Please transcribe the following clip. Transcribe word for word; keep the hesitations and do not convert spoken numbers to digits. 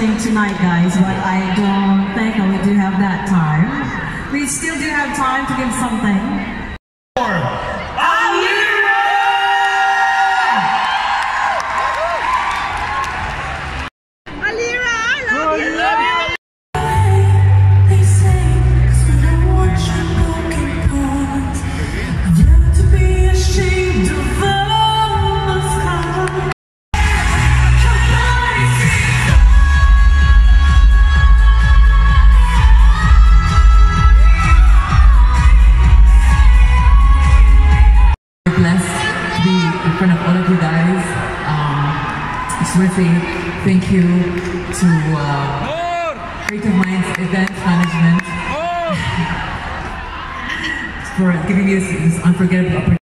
something tonight, guys, but I don't think we do have that time. We still do have time to give something. Alira! Alira, I love you. Love you. In front of all of you guys, um, I just want to say thank you to uh, Creative Minds Event Management for giving me this, this unforgettable opportunity.